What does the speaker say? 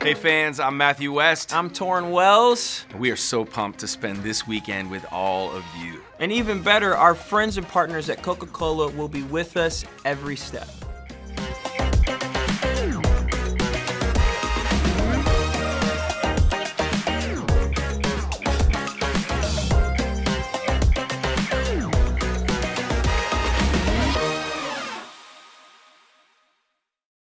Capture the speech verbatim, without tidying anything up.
Hey fans, I'm Matthew West. I'm Tauren Wells. We are so pumped to spend this weekend with all of you. And even better, our friends and partners at Coca-Cola will be with us every step.